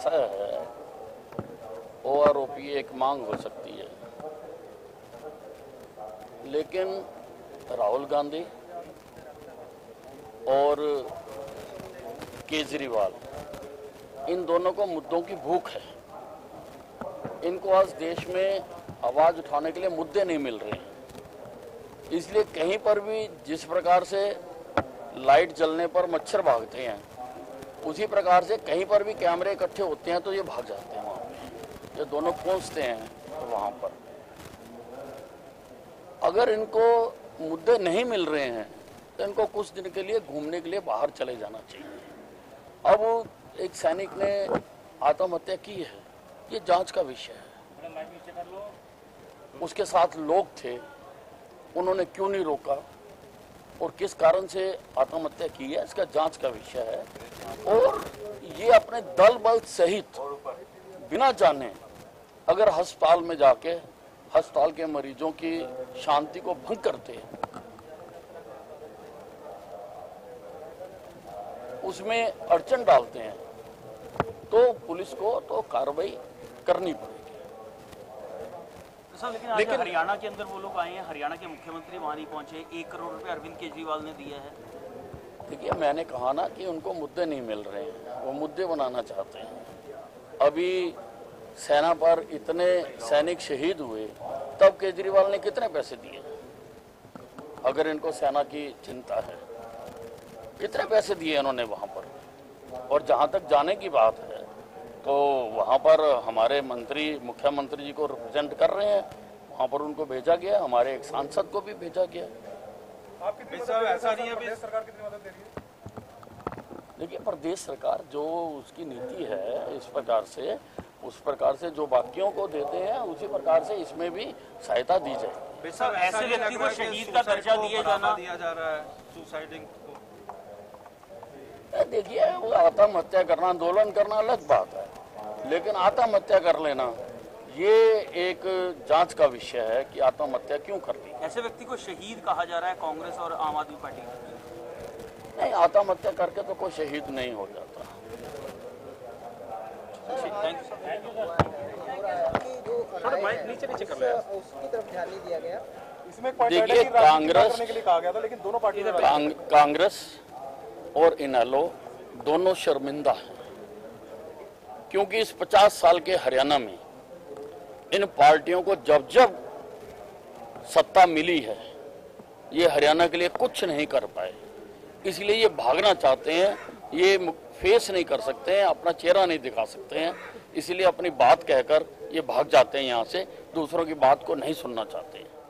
ऐसा है, ओआरओपी एक मांग हो सकती है, लेकिन राहुल गांधी और केजरीवाल, इन दोनों को मुद्दों की भूख है। इनको आज देश में आवाज उठाने के लिए मुद्दे नहीं मिल रहे हैं, इसलिए कहीं पर भी जिस प्रकार से लाइट जलने पर मच्छर भागते हैं, उसी प्रकार से कहीं पर भी कैमरे इकट्ठे होते हैं तो ये भाग जाते हैं। वहां पे ये दोनों पहुंचते हैं तो वहां पर अगर इनको मुद्दे नहीं मिल रहे हैं तो इनको कुछ दिन के लिए घूमने के लिए बाहर चले जाना चाहिए। अब एक सैनिक ने आत्महत्या की है, ये जांच का विषय है। उसके साथ लोग थे, उन्होंने क्यों नहीं रोका और किस कारण से आत्महत्या की है, इसका जांच का विषय है। और ये अपने दल बल सहित बिना जाने अगर अस्पताल में जाके अस्पताल के मरीजों की शांति को भंग करते हैं, उसमें अड़चन डालते हैं, तो पुलिस को तो कार्रवाई करनी पड़ेगी। लेकिन हरियाणा के अंदर वो लोग आए हैं, हरियाणा के मुख्यमंत्री वहां नहीं पहुंचे, 1 करोड़ रुपए अरविंद केजरीवाल ने दिया है। देखिए, मैंने कहा ना कि उनको मुद्दे नहीं मिल रहे हैं, वो मुद्दे बनाना चाहते हैं। अभी सेना पर इतने सैनिक शहीद हुए, तब केजरीवाल ने कितने पैसे दिए? अगर इनको सेना की चिंता है, कितने पैसे दिए इन्होंने वहां पर? और जहां तक जाने की बात है, तो वहां पर हमारे मंत्री मुख्यमंत्री जी को रिप्रेजेंट कर रहे हैं, वहां पर उनको भेजा गया, हमारे एक सांसद को भी भेजा गया। ऐसा नहीं है, प्रदेश सरकार कितनी मदद दे रही है? देखिए, प्रदेश सरकार जो उसकी नीति है, उस प्रकार से जो बाकियों को देते हैं, उसी प्रकार से इसमें भी सहायता दी जाए। ऐसे व्यक्ति को शहीद का दर्जा दिया जा रहा है, सुसाइडिंग। देखिए, वो आत्महत्या करना, आंदोलन करना अलग बात है, लेकिन आत्महत्या कर लेना ये एक जांच का विषय है कि आत्महत्या क्यों कर ली। ऐसे व्यक्ति को शहीद कहा जा रहा है कांग्रेस और आम आदमी पार्टी। नहीं, आत्महत्या करके तो कोई शहीद नहीं हो जाता। देखिए, कांग्रेस और इनेलो दोनों शर्मिंदा हैं, क्योंकि इस 50 साल के हरियाणा में इन पार्टियों को जब जब सत्ता मिली है, ये हरियाणा के लिए कुछ नहीं कर पाए, इसलिए ये भागना चाहते हैं। ये फेस नहीं कर सकते हैं, अपना चेहरा नहीं दिखा सकते हैं, इसलिए अपनी बात कहकर ये भाग जाते हैं यहाँ से, दूसरों की बात को नहीं सुनना चाहते हैं।